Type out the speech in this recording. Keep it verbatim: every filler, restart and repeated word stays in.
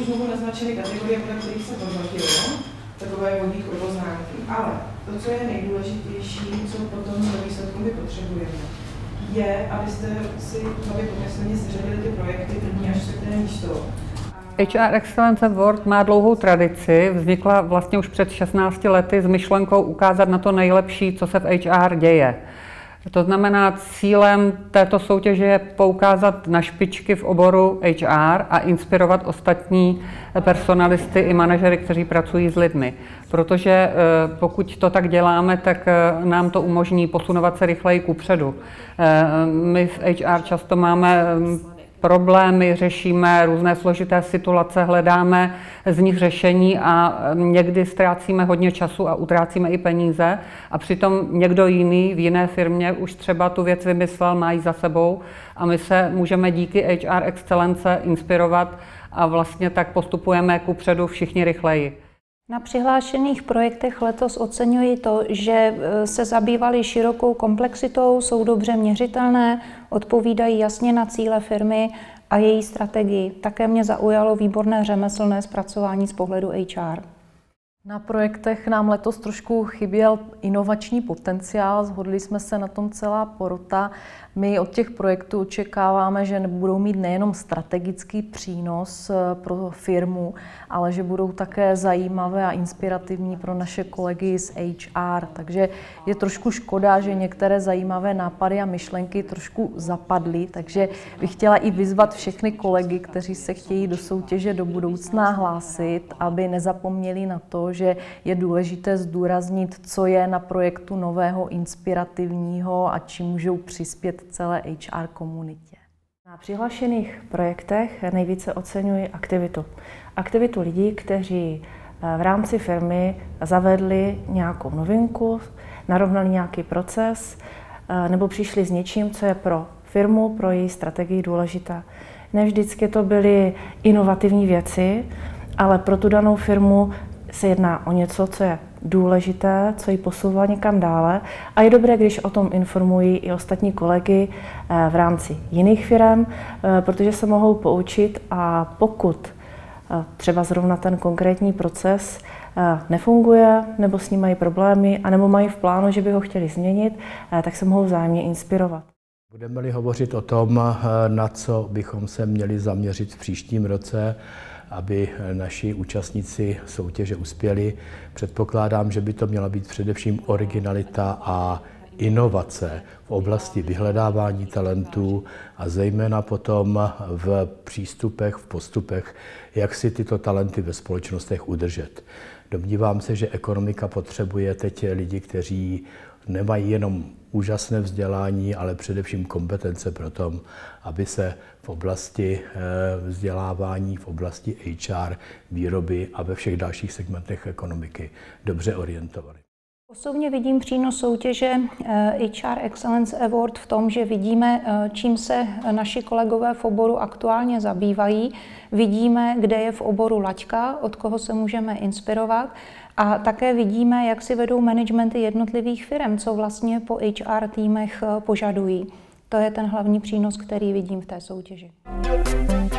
trošku znovu naznačili kategorie, podle kterých se hodnotilo, takové vodítko poznámky. Ale to, co je nejdůležitější, co potom do výsledku my potřebujeme, je, abyste si hlavě pomyslně seřadili ty projekty první až čtvrté místo. H R Excellence Award má dlouhou tradici, vznikla vlastně už před šestnácti lety s myšlenkou ukázat na to nejlepší, co se v H R děje. To znamená, cílem této soutěže je poukázat na špičky v oboru H R a inspirovat ostatní personalisty i manažery, kteří pracují s lidmi. Protože pokud to tak děláme, tak nám to umožní posunovat se rychleji kupředu. My v H R často máme problémy, řešíme různé složité situace, hledáme z nich řešení a někdy ztrácíme hodně času a utrácíme i peníze a přitom někdo jiný v jiné firmě už třeba tu věc vymyslel, má ji za sebou a my se můžeme díky H R Excelence inspirovat a vlastně tak postupujeme kupředu všichni rychleji. Na přihlášených projektech letos oceňuji to, že se zabývaly širokou komplexitou, jsou dobře měřitelné, odpovídají jasně na cíle firmy a její strategii. Také mě zaujalo výborné řemeslné zpracování z pohledu H R. Na projektech nám letos trošku chyběl inovační potenciál, shodli jsme se na tom celá porota. My od těch projektů očekáváme, že budou mít nejenom strategický přínos pro firmu, ale že budou také zajímavé a inspirativní pro naše kolegy z H R. Takže je trošku škoda, že některé zajímavé nápady a myšlenky trošku zapadly, takže bych chtěla i vyzvat všechny kolegy, kteří se chtějí do soutěže do budoucna hlásit, aby nezapomněli na to, že je důležité zdůraznit, co je na projektu nového, inspirativního a čím můžou přispět celé H R komunitě. Na přihlášených projektech nejvíce oceňuji aktivitu. Aktivitu lidí, kteří v rámci firmy zavedli nějakou novinku, narovnali nějaký proces nebo přišli s něčím, co je pro firmu, pro její strategii důležité. Ne vždycky to byly inovativní věci, ale pro tu danou firmu se jedná o něco, co je důležité, co ji posouvá někam dále a je dobré, když o tom informují i ostatní kolegy v rámci jiných firm, protože se mohou poučit a pokud třeba zrovna ten konkrétní proces nefunguje nebo s ním mají problémy a nebo mají v plánu, že by ho chtěli změnit, tak se mohou vzájemně inspirovat. Budeme-li hovořit o tom, na co bychom se měli zaměřit v příštím roce, aby naši účastníci soutěže uspěli. Předpokládám, že by to měla být především originalita a inovace v oblasti vyhledávání talentů a zejména potom v přístupech, v postupech, jak si tyto talenty ve společnostech udržet. Domnívám se, že ekonomika potřebuje teď lidi, kteří nemají jenom úžasné vzdělání, ale především kompetence pro to, aby se v oblasti vzdělávání, v oblasti H R, výroby a ve všech dalších segmentech ekonomiky dobře orientovali. Osobně vidím přínos soutěže H R Excellence Award v tom, že vidíme, čím se naši kolegové v oboru aktuálně zabývají, vidíme, kde je v oboru laťka, od koho se můžeme inspirovat a také vidíme, jak si vedou managementy jednotlivých firm, co vlastně po H R týmech požadují. To je ten hlavní přínos, který vidím v té soutěži.